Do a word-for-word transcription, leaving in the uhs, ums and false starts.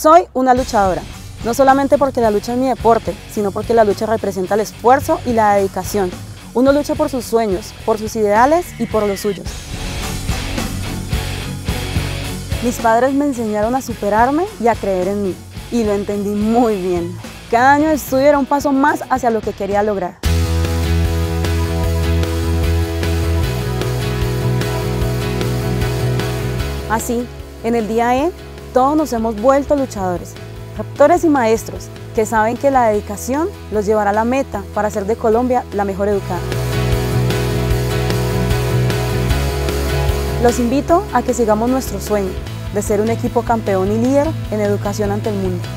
Soy una luchadora, no solamente porque la lucha es mi deporte, sino porque la lucha representa el esfuerzo y la dedicación. Uno lucha por sus sueños, por sus ideales y por los suyos. Mis padres me enseñaron a superarme y a creer en mí, y lo entendí muy bien. Cada año de estudio era un paso más hacia lo que quería lograr. Así, en el día E, todos nos hemos vuelto luchadores, raptores y maestros que saben que la dedicación los llevará a la meta para hacer de Colombia la mejor educada. Los invito a que sigamos nuestro sueño de ser un equipo campeón y líder en educación ante el mundo.